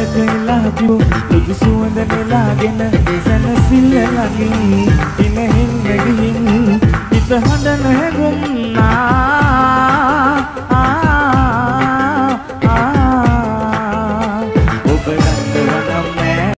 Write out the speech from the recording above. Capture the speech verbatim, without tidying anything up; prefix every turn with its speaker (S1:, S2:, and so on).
S1: වෙලා තිබු දුදු සුවඳ නෙලාගෙන සැනසෙල්ල ළඟින් ඉනෙහින් නැගින් හිත හඬ නැගුම්නා